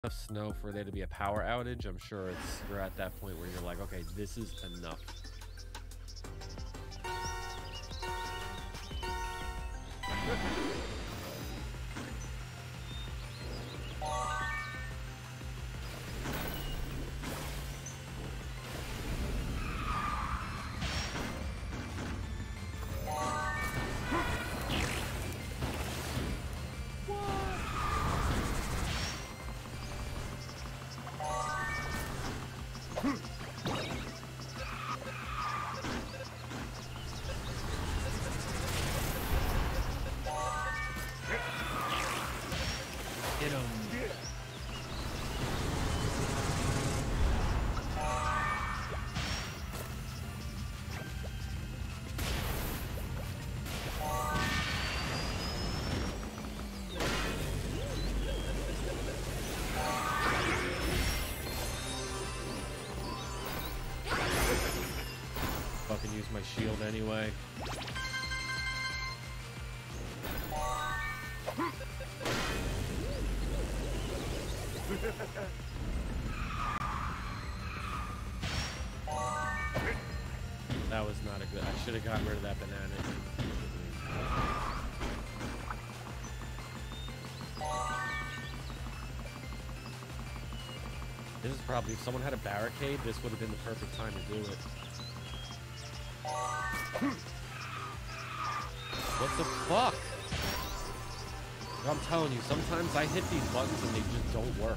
of snow for there to be a power outage. I'm sure you're at that point where you're like, okay, this is enough. Hit him. Fucking use my shield anyway. That was not a good. I should have gotten rid of that banana. This is probably, if someone had a barricade, this would have been the perfect time to do it. What the fuck? I'm telling you, sometimes I hit these buttons and they just don't work.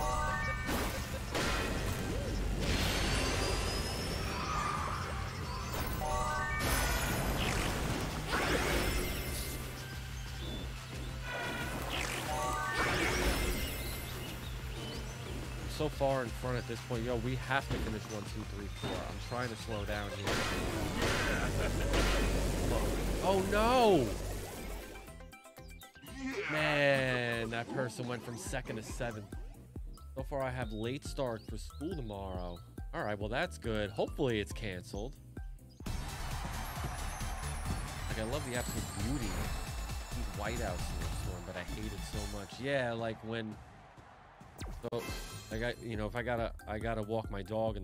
So far in front at this point. Yo, we have to finish 1, 2, 3, 4. I'm trying to slow down here. Oh no! Man, that person went from 2nd to 7th. So far I have late start for school tomorrow. Alright, well that's good. Hopefully it's canceled. Like, I love the absolute beauty of these whiteouts in this storm, but I hate it so much. Yeah, like when... So, like, you know, if I gotta walk my dog and